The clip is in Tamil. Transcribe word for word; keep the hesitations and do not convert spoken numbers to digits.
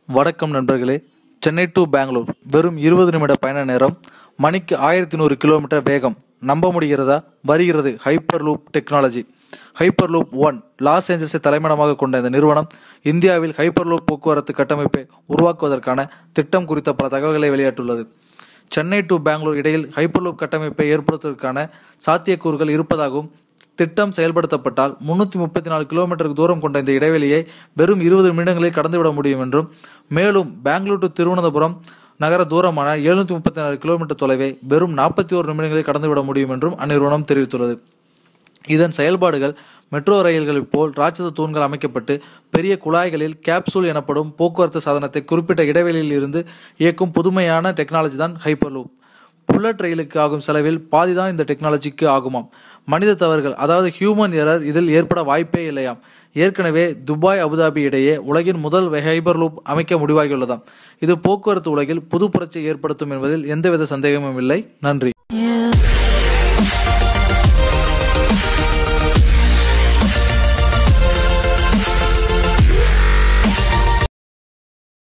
வணக்கம் நண்பர்களே. சென்னை டு பெங்களூர் வெறும் இருபது நிமிட பயண நேரம், மணிக்கு ஆயிரத்தி நூறு கிலோமீட்டர் வேகம். நம்ப முடிகிறதா? வருகிறது hyperloop technology. Hyperloop one Los ஏஞ்சல்ஸை தலைமையிடமாக கொண்ட இந்த நிறுவனம் இந்தியாவில் ஹைப்பர் லூப் போக்குவரத்து கட்டமைப்பை உருவாக்குவதற்கான திட்டம் குறித்த பல தகவல்களை வெளியிட்டுள்ளது. சென்னை டு பெங்களூர் இடையில் ஹைப்பர் லூப் கட்டமைப்பை ஏற்படுத்துவதற்கான சாத்தியக்கூறுகள் இருப்பதாகவும், திட்டம் செயல்படுத்தப்பட்டால் முன்னூற்றி முப்பத்தி நாலு கிலோமீட்டருக்கு தூரம் கொண்ட இந்த இடைவெளியை வெறும் இருபது நிமிடங்களில் கடந்துவிட முடியும் என்றும், மேலும் பெங்களூர் டு திருவனந்தபுரம் நகர தூரமான எழுநூற்றி முப்பத்தி நாலு கிலோமீட்டர் தொலைவை வெறும் நாற்பத்தி ஓரு நிமிடங்களில் கடந்துவிட முடியும் என்றும் அந்நிறுவனம் தெரிவித்துள்ளது. இதன் செயல்பாடுகள் மெட்ரோ ரயில்களைப் போல் ராட்சத தூண்கள் அமைக்கப்பட்டு பெரிய குழாய்களில் கேப்சூல் எனப்படும் போக்குவரத்து சாதனத்தை குறிப்பிட்ட இடைவெளியில் இருந்து இயக்கும் புதுமையான டெக்னாலஜி தான் ஹைப்பர் லூப். புல்லட் ரயிலுக்கு ஆகும் செலவில் பாதி தான் இந்த டெக்னாலஜிக்கு ஆகுமாம். மனித தவறுகள், அதாவது ஹியூமன் எரர், இதில் ஏற்பட வாய்ப்பே இல்லையாம். ஏற்கனவே துபாய் அபுதாபி இடையே உலகின் முதல் ஹைப்பர் லூப் அமைக்க முடிவாகியுள்ளதாம். இது போக்குவரத்து உலகில் புது புரட்சியை ஏற்படுத்தும் என்பதில் எந்தவித சந்தேகமும் இல்லை. நன்றி.